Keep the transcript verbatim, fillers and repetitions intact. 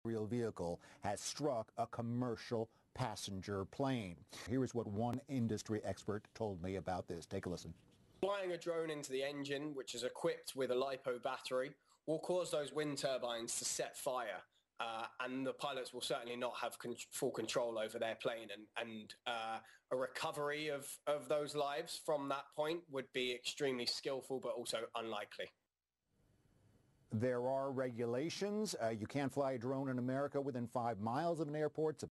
Real vehicle has struck a commercial passenger plane. Here is what one industry expert told me about this. Take a listen. Flying a drone into the engine, which is equipped with a LiPo battery, will cause those wind turbines to set fire. Uh, and the pilots will certainly not have con- full control over their plane. And, and uh, a recovery of, of those lives from that point would be extremely skillful, but also unlikely. There are regulations. Uh, you can't fly a drone in America within five miles of an airport.